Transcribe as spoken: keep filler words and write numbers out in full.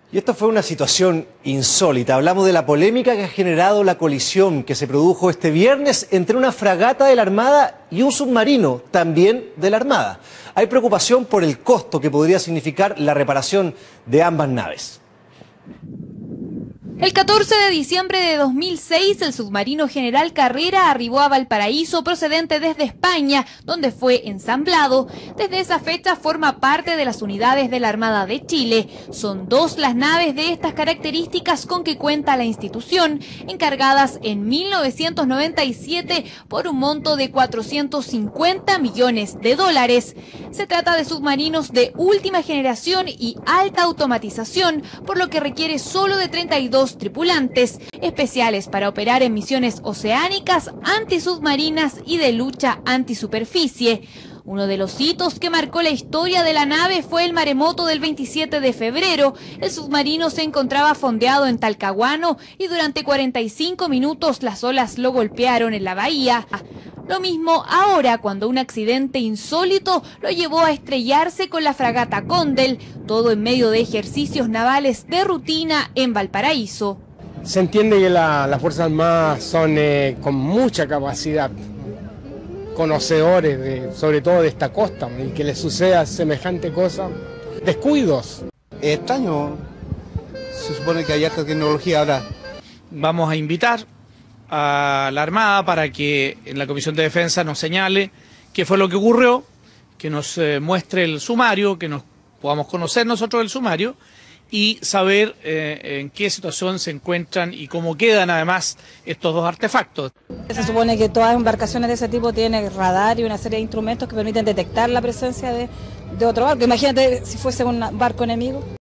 Y esta fue una situación insólita. Hablamos de la polémica que ha generado la colisión que se produjo este viernes entre una fragata de la Armada y un submarino, también de la Armada. Hay preocupación por el costo que podría significar la reparación de ambas naves. El catorce de diciembre de dos mil seis, el submarino General Carrera arribó a Valparaíso procedente desde España, donde fue ensamblado. Desde esa fecha forma parte de las unidades de la Armada de Chile. Son dos las naves de estas características con que cuenta la institución, encargadas en mil novecientos noventa y siete por un monto de cuatrocientos cincuenta millones de dólares. Se trata de submarinos de última generación y alta automatización, por lo que requiere solo de treinta y dos tripulantes, especiales para operar en misiones oceánicas, antisubmarinas y de lucha antisuperficie. Uno de los hitos que marcó la historia de la nave fue el maremoto del veintisiete de febrero. El submarino se encontraba fondeado en Talcahuano y durante cuarenta y cinco minutos las olas lo golpearon en la bahía. Lo mismo ahora, cuando un accidente insólito lo llevó a estrellarse con la fragata Condel, todo en medio de ejercicios navales de rutina en Valparaíso. Se entiende que la, las Fuerzas Armadas son eh, con mucha capacidad, conocedores de, sobre todo de esta costa, y que les suceda semejante cosa, descuidos. Es extraño, se supone que hay alta tecnología ahora. Vamos a invitar a la Armada para que en la Comisión de Defensa nos señale qué fue lo que ocurrió, que nos eh, muestre el sumario, que nos podamos conocer nosotros el sumario y saber eh, en qué situación se encuentran y cómo quedan además estos dos artefactos. Se supone que todas embarcaciones de ese tipo tienen radar y una serie de instrumentos que permiten detectar la presencia de, de otro barco. Imagínate si fuese un barco enemigo.